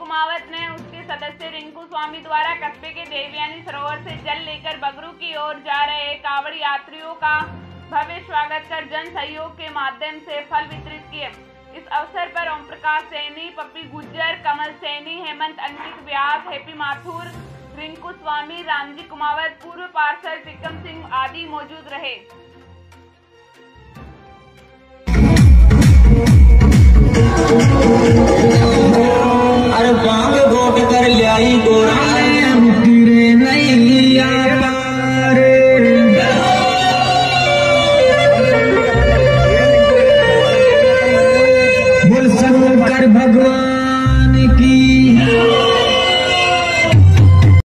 कुमावत ने उसके सदस्य रिंकू स्वामी द्वारा कस्बे के देवयानी सरोवर से जल लेकर बगरू की ओर जा रहे कांवड़ यात्रियों का भव्य स्वागत कर जन सहयोग के माध्यम से फल वितरित किए। इस अवसर पर ओम प्रकाश सैनी, पप्पी गुज्जर, कमल सैनी, हेमंत अंकित व्यास, हैप्पी माथुर, रिंकू स्वामी, रामजी कुमावत, पूर्व पार्षद विक्रम सिंह आदि मौजूद रहे। अरे बांग घोट कर ल्याई गोरा नैया बोल शंकर भगवान की।